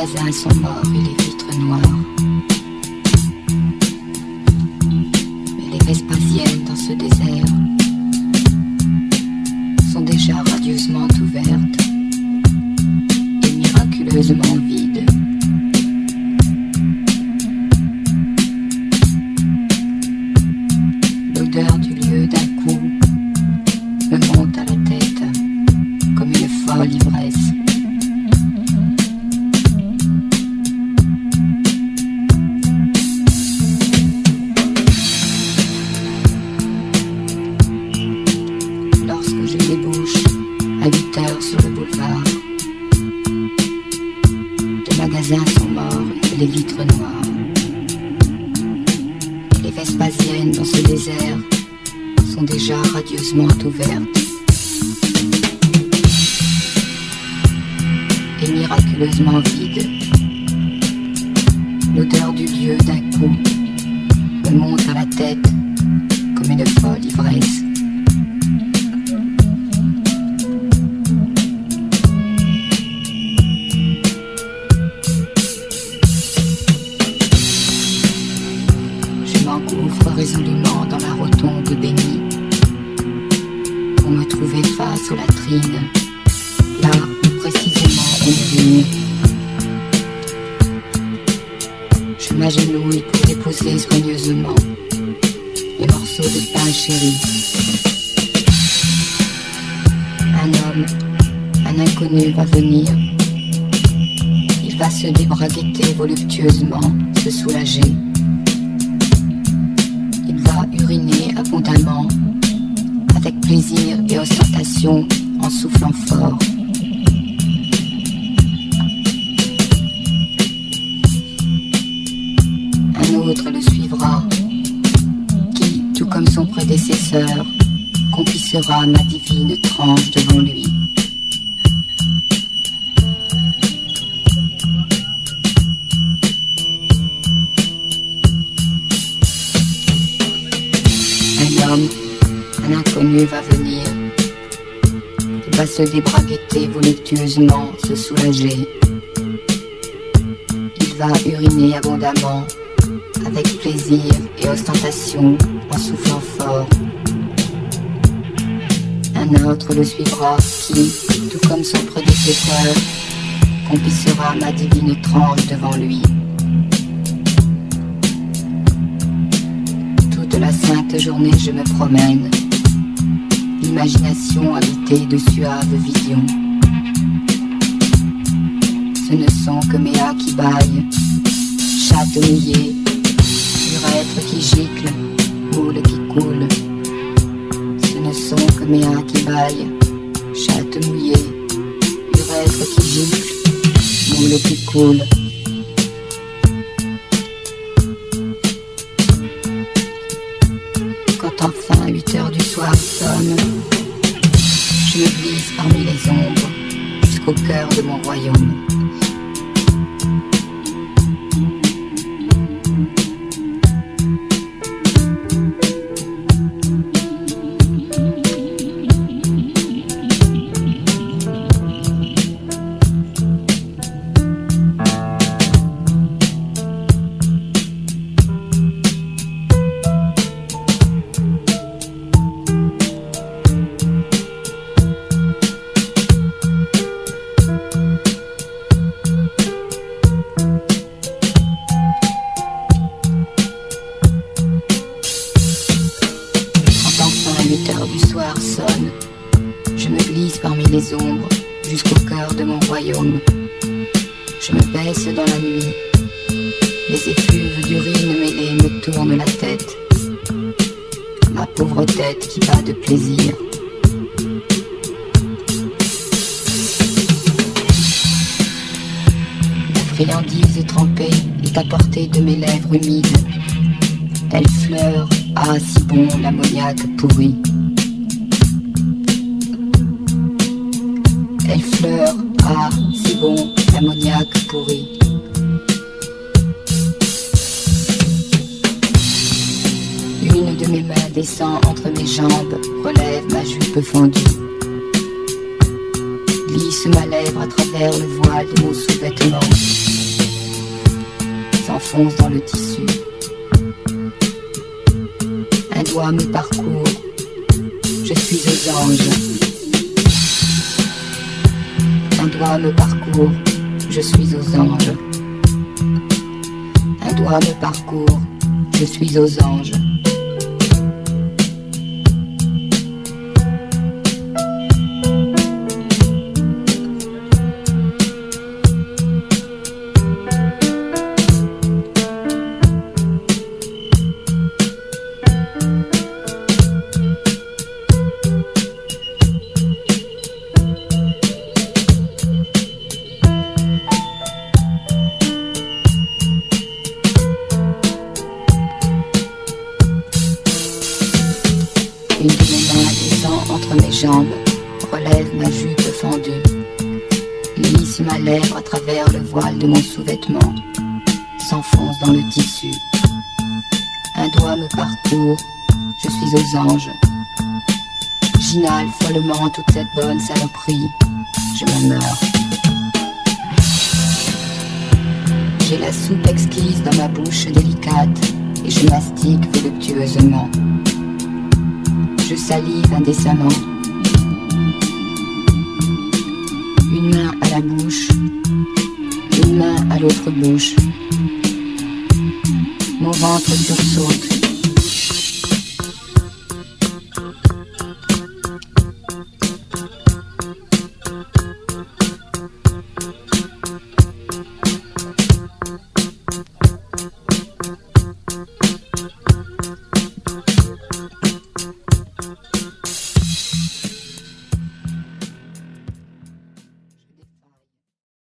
magasins sont morts et les vitres noires. Mais les Vespasiennes dans ce désert sont déjà radieusement ouvertes et miraculeusement vides. L'odeur du lieu d'un coup me monte à la tête comme une folle ivresse. Lorsque je débouche à 8 heures sur le boulevard, les magasins sont morts et les vitres noires. Les Vespasiennes dans ce désert sont déjà radieusement ouvertes et miraculeusement vides. L'odeur du lieu d'un coup me monte à la tête comme une folle ivresse. Je m'engouffre résolument dans la rotonde bénie pour me trouver face aux latrines, là où précisément on urine. Je m'agenouille pour déposer soigneusement les morceaux de pain chéri. Un homme, un inconnu va venir. Il va se débraguetter voluptueusement, se soulager. Il va uriner abondamment, avec plaisir et ostentation, en soufflant fort. Un autre le suivra, qui, tout comme son prédécesseur, complissera ma divine tranche devant lui. Un homme, un inconnu va venir. Il va se débraguetter voluptueusement, se soulager. Il va uriner abondamment, avec plaisir et ostentation, en soufflant fort. Un autre le suivra qui, tout comme son prédécesseur, complissera ma divine tranche devant lui. Toute la sainte journée je me promène, l'imagination habitée de suaves visions. Ce ne sont que méas qui bâillent, chattes mouillées, urètres qui giclent, moules qui coulent. Ce ne sont que méas qui bâillent, chattes mouillées, urètres qui giclent, moules qui coulent. Quand enfin 8 heures du soir sonnent, je me glisse parmi les ombres jusqu'au cœur de mon royaume. Je me glisse parmi les ombres jusqu'au cœur de mon royaume. Je me baisse dans la nuit. Les effluves d'urine mêlée me tournent la tête. Ma pauvre tête qui bat de plaisir. La friandise trempée est à portée de mes lèvres humides. Telle fleur, ah si bon l'ammoniaque pourri. Elle fleure, ah, si bon, l'ammoniaque pourri. Une de mes mains descend entre mes jambes, relève ma jupe fendue. Glisse glisse ma lèvre à travers le voile de mon sous-vêtement, s'enfonce dans le tissu. Un doigt me parcourt, je suis aux anges. Un doigt me parcourt, je suis aux anges. Un doigt me parcourt, je suis aux anges. Une de mes mains descend entre mes jambes, relève ma jupe fendue, glisse ma lèvre à travers le voile de mon sous-vêtement, s'enfonce dans le tissu. Un doigt me parcourt, je suis aux anges. J'inhale follement toute cette bonne saloperie, je me meurs. J'ai la soupe exquise dans ma bouche délicate et je mastique voluptueusement. Je salive indécemment. Une main à la bouche, une main à l'autre bouche. Mon ventre sursaute.